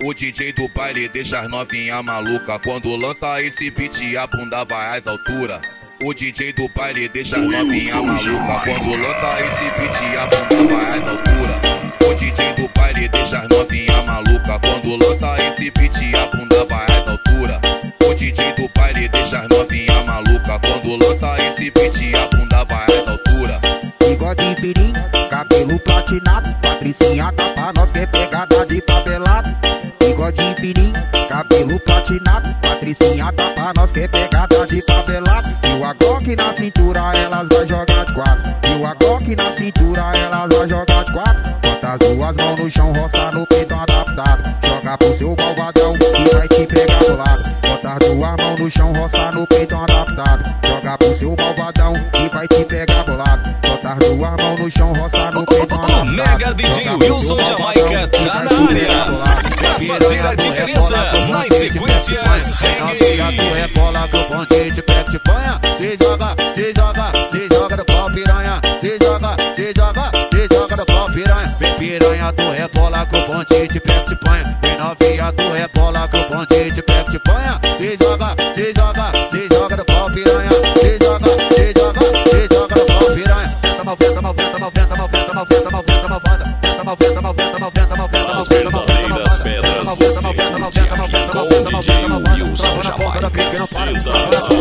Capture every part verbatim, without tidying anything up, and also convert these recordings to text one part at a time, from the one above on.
O D J do baile deixa as novinha maluca. Quando lança esse beat a bunda vai às alturas. O D J do baile deixa as novinha maluca. Quando lança esse beat a bunda vai às alturas. O D J do baile deixa as novinha maluca. Quando lança esse beat a bunda vai às alturas. O D J do baile deixa as novinha maluca. Quando lança esse beat a bunda vai às alturas. Bigode pirim, cabelo platinado, Patricinha tá pra nós que é pegada de favelado. Bigode pirim, cabelo platinado, Patricinha tá pra nós que é pegada de favelado. E o Glock na cintura elas vai jogar de quatro. E o Glock na cintura elas vai jogar de quatro. Bota as duas mãos no chão, roça no peito adaptado. Joga pro seu malvadão e vai te pegar do lado. Bota as duas mãos no chão, roça no peito adaptado. Joga pro seu malvadão e vai te pegar do lado. Bota as duas mãos no chão, roça no peito adaptado. O Mega D J Wilson Jamaica tá na área pra fazer a diferença nas sequências reggae. Tu rebola que o bonde te pega, te panha. Se joga, se joga, se joga no pau piranha. Se joga, se joga, se joga no pau piranha. Vem piranha, tu rebola que o bonde te pega, te panha. Vem novinha, tu rebola que o bonde te pega, te panha. Se joga, se joga, se joga no pau piranha. Se joga, se joga, se joga no pau piranha. Venta mal, venta mal, venta mal, venta mal, venta mal, venta mal, venta mal, venta mal, venta mal, venta mal, venta mal, venta mal, As verdadeiras pedras do circo de aqui com o D J Wilson Jamaica precisa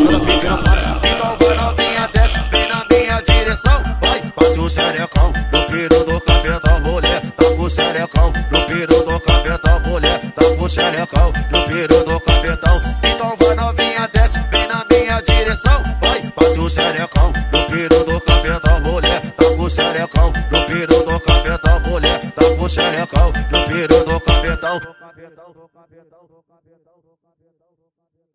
da então vai novinha, desce, vem na minha direção. Vai, bate o xerecão no piro do cafetão. Mulher, tá com o xerecão no piro do cafetão. Mulher, tá com o xerecão no piro do cafetão. Então vai novinha, desce, vem na minha direção. Vai, bate o xerecão no piro do cafetão. Mulher, tá com o xerecão no piro do cafetão. Mulher, tá com o xerecão no piro do cafetão.